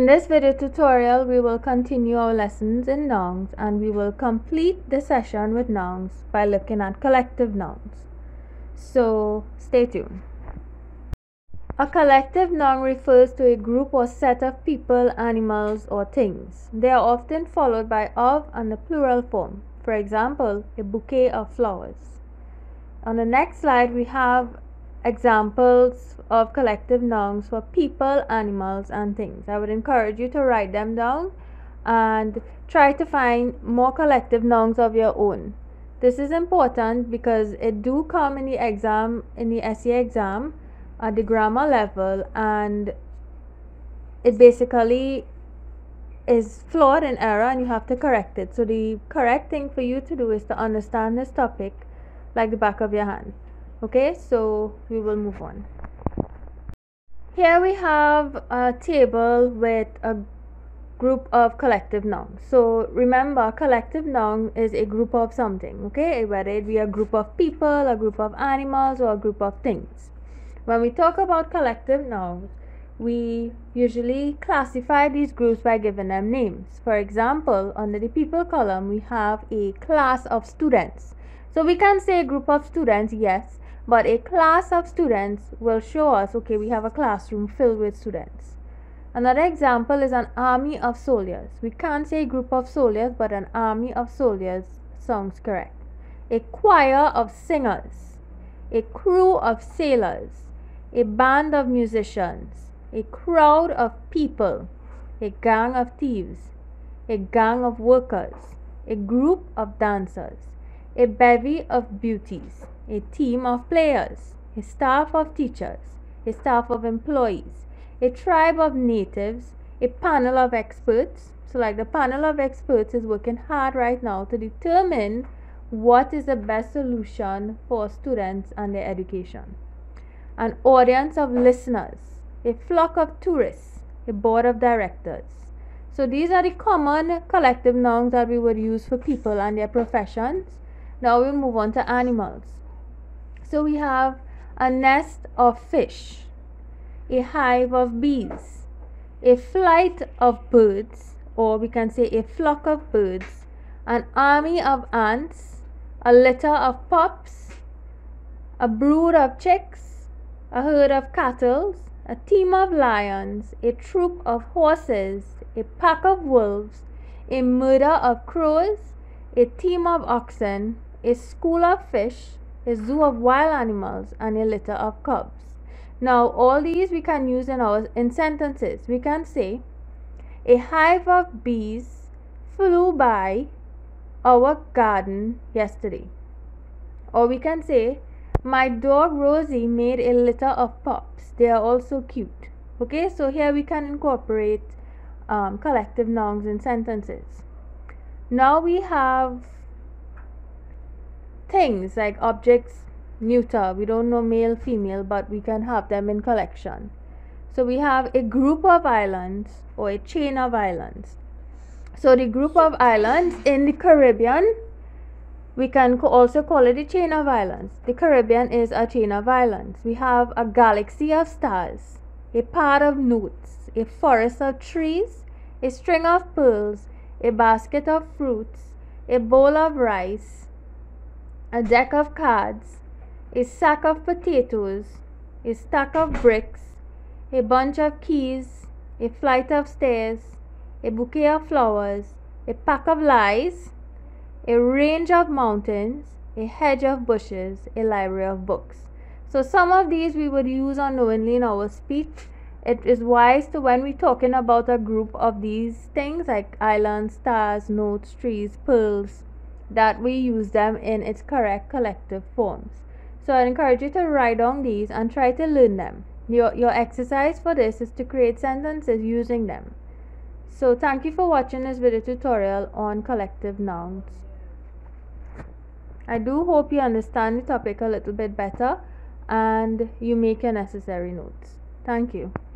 In this video tutorial, we will continue our lessons in nouns, and we will complete the session with nouns by looking at collective nouns. So stay tuned. A collective noun refers to a group or set of people, animals, or things. They are often followed by of and the plural form. For example, a bouquet of flowers. On the next slide, we have examples of collective nouns for people, animals, and things. I would encourage you to write them down and try to find more collective nouns of your own. This is important because it do come in the exam, in the essay exam at the grammar level, and it basically is flawed in error and you have to correct it. So the correct thing for you to do is to understand this topic like the back of your hand. Okay, so we will move on. Here we have a table with a group of collective nouns. So remember, collective noun is a group of something, okay, whether it be a group of people, a group of animals, or a group of things. When we talk about collective nouns, we usually classify these groups by giving them names. For example, under the people column, we have a class of students. So we can say a group of students, yes, but a class of students will show us, okay, we have a classroom filled with students. Another example is an army of soldiers. We can't say a group of soldiers, but an army of soldiers sounds correct. A choir of singers, a crew of sailors, a band of musicians, a crowd of people, a gang of thieves, a gang of workers, a group of dancers, a bevy of beauties, a team of players, a staff of teachers, a staff of employees, a tribe of natives, a panel of experts. So like the panel of experts is working hard right now to determine what is the best solution for students and their education. An audience of listeners, a flock of tourists, a board of directors. So these are the common collective nouns that we would use for people and their professions. Now we'll move on to animals. So we have a nest of fish, a hive of bees, a flight of birds, or we can say a flock of birds, an army of ants, a litter of pups, a brood of chicks, a herd of cattle, a team of lions, a troop of horses, a pack of wolves, a murder of crows, a team of oxen, a school of fish, a zoo of wild animals, and a litter of cubs. Now all these we can use in sentences. We can say a hive of bees flew by our garden yesterday, or we can say my dog Rosie made a litter of pups. They are also cute. Okay, so here we can incorporate collective nouns in sentences. Now we have things like objects, neuter. We don't know male, female, but we can have them in collection. So we have a group of islands or a chain of islands. So the group of islands in the Caribbean, we can also call it a chain of islands. The Caribbean is a chain of islands. We have a galaxy of stars, a part of notes, a forest of trees, a string of pearls, a basket of fruits, a bowl of rice, a deck of cards, a sack of potatoes, a stack of bricks, a bunch of keys, a flight of stairs, a bouquet of flowers, a pack of lies, a range of mountains, a hedge of bushes, a library of books. So some of these we would use unknowingly in our speech. It is wise to, when we're talking about a group of these things like islands, stars, notes, trees, pearls, that we use them in its correct collective forms. So I encourage you to write down these and try to learn them. Your exercise for this is to create sentences using them. So thank you for watching this video tutorial on collective nouns. I do hope you understand the topic a little bit better and you make your necessary notes. Thank you.